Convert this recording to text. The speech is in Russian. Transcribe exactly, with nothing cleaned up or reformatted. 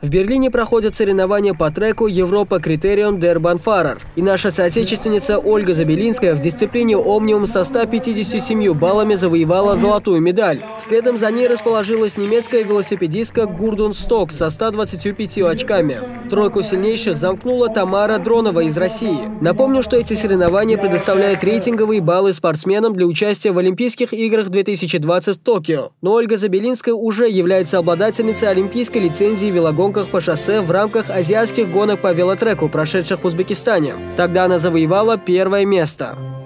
В Берлине проходят соревнования по треку «Европа Критериум дер Bahnfahrer». И наша соотечественница Ольга Забелинская в дисциплине «Омниум» со ста пятьюдесятью семью баллами завоевала золотую медаль. Следом за ней расположилась немецкая велосипедистка Гурдун Сток со ста двадцатью пятью очками. Тройку сильнейших замкнула Тамара Дронова из России. Напомню, что эти соревнования предоставляют рейтинговые баллы спортсменам для участия в Олимпийских играх две тысячи двадцать в Токио. Но Ольга Забелинская уже является обладательницей олимпийской лицензии в велогонках по шоссе в рамках азиатских гонок по велотреку, прошедших в Узбекистане. Тогда она завоевала первое место.